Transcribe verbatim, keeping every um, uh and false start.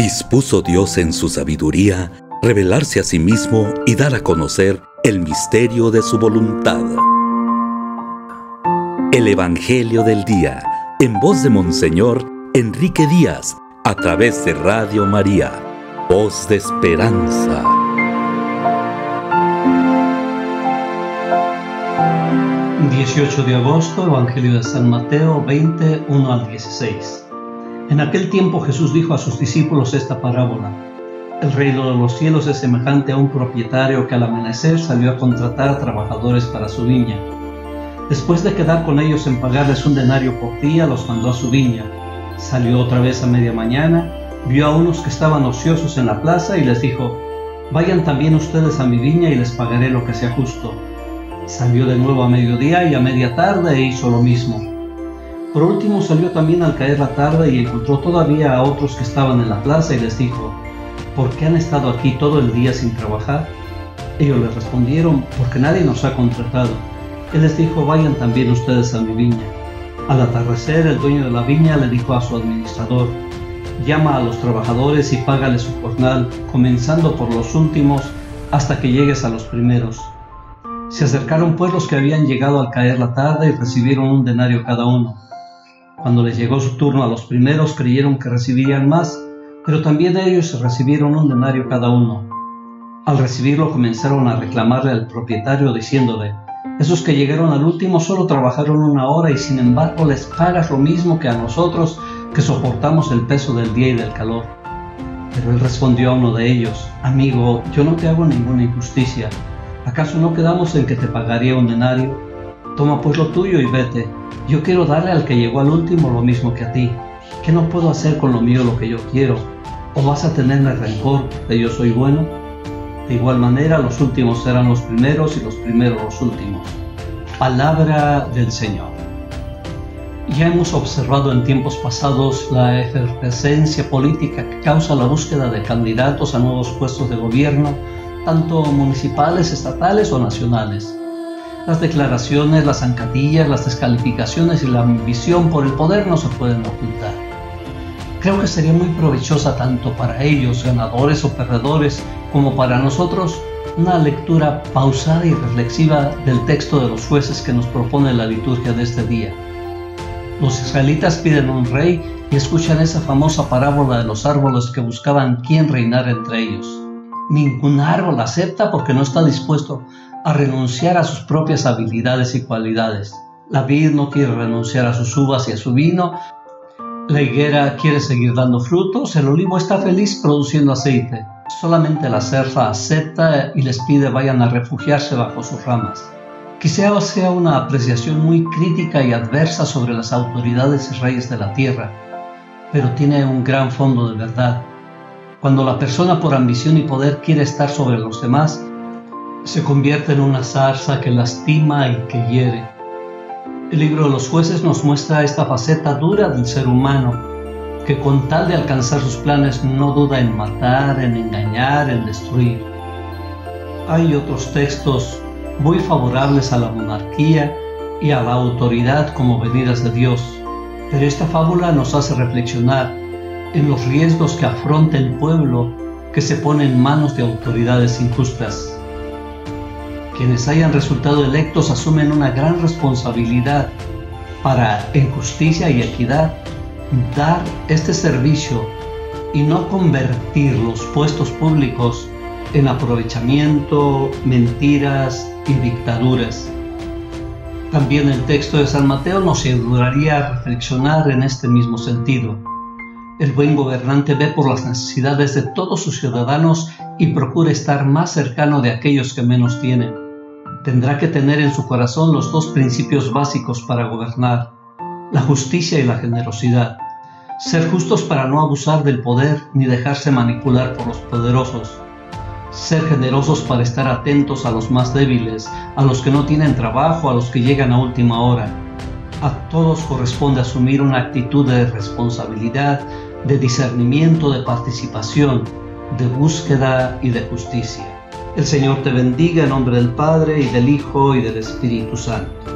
Dispuso Dios en su sabiduría revelarse a sí mismo y dar a conocer el misterio de su voluntad. El Evangelio del Día, en voz de Monseñor Enrique Díaz, a través de Radio María, voz de esperanza. dieciocho de agosto, Evangelio de San Mateo veinte, uno al dieciséis. En aquel tiempo Jesús dijo a sus discípulos esta parábola: El reino de los cielos es semejante a un propietario que al amanecer salió a contratar a trabajadores para su viña. Después de quedar con ellos en pagarles un denario por día, los mandó a su viña. Salió otra vez a media mañana, vio a unos que estaban ociosos en la plaza y les dijo: Vayan también ustedes a mi viña y les pagaré lo que sea justo. Salió de nuevo a mediodía y a media tarde e hizo lo mismo. Por último salió también al caer la tarde y encontró todavía a otros que estaban en la plaza y les dijo: ¿Por qué han estado aquí todo el día sin trabajar? Ellos le respondieron: Porque nadie nos ha contratado. Él les dijo: Vayan también ustedes a mi viña. Al atardecer, el dueño de la viña le dijo a su administrador: Llama a los trabajadores y págales su jornal, comenzando por los últimos hasta que llegues a los primeros. Se acercaron pues los que habían llegado al caer la tarde y recibieron un denario cada uno. Cuando les llegó su turno a los primeros, creyeron que recibirían más, pero también ellos recibieron un denario cada uno. Al recibirlo comenzaron a reclamarle al propietario diciéndole: Esos que llegaron al último solo trabajaron una hora y sin embargo les pagas lo mismo que a nosotros que soportamos el peso del día y del calor. Pero él respondió a uno de ellos: Amigo, yo no te hago ninguna injusticia. ¿Acaso no quedamos en que te pagaría un denario? Toma pues lo tuyo y vete. Yo quiero darle al que llegó al último lo mismo que a ti. ¿Qué no puedo hacer con lo mío lo que yo quiero? ¿O vas a tenerme rencor porque yo soy bueno? De igual manera, los últimos serán los primeros y los primeros los últimos. Palabra del Señor. Ya hemos observado en tiempos pasados la efervescencia política que causa la búsqueda de candidatos a nuevos puestos de gobierno, tanto municipales, estatales o nacionales. Las declaraciones, las zancadillas, las descalificaciones y la ambición por el poder no se pueden ocultar. Creo que sería muy provechosa tanto para ellos, ganadores o perdedores, como para nosotros, una lectura pausada y reflexiva del texto de los jueces que nos propone la liturgia de este día. Los israelitas piden un rey y escuchan esa famosa parábola de los árboles que buscaban quién reinara entre ellos. Ningún árbol acepta porque no está dispuesto a renunciar a sus propias habilidades y cualidades. La vid no quiere renunciar a sus uvas y a su vino. La higuera quiere seguir dando frutos. El olivo está feliz produciendo aceite. Solamente la cerza acepta y les pide vayan a refugiarse bajo sus ramas. Quizá sea una apreciación muy crítica y adversa sobre las autoridades y reyes de la tierra, pero tiene un gran fondo de verdad. Cuando la persona por ambición y poder quiere estar sobre los demás, se convierte en una zarza que lastima y que hiere. El libro de los jueces nos muestra esta faceta dura del ser humano, que con tal de alcanzar sus planes no duda en matar, en engañar, en destruir. Hay otros textos muy favorables a la monarquía y a la autoridad como venidas de Dios, pero esta fábula nos hace reflexionar en los riesgos que afronta el pueblo que se pone en manos de autoridades injustas. Quienes hayan resultado electos asumen una gran responsabilidad para, en justicia y equidad, dar este servicio y no convertir los puestos públicos en aprovechamiento, mentiras y dictaduras. También el texto de San Mateo nos ayudaría a reflexionar en este mismo sentido. El buen gobernante ve por las necesidades de todos sus ciudadanos y procura estar más cercano de aquellos que menos tienen. Tendrá que tener en su corazón los dos principios básicos para gobernar: la justicia y la generosidad. Ser justos para no abusar del poder ni dejarse manipular por los poderosos. Ser generosos para estar atentos a los más débiles, a los que no tienen trabajo, a los que llegan a última hora. A todos corresponde asumir una actitud de responsabilidad, de discernimiento, de participación, de búsqueda y de justicia. El Señor te bendiga en nombre del Padre, y del Hijo, y del Espíritu Santo.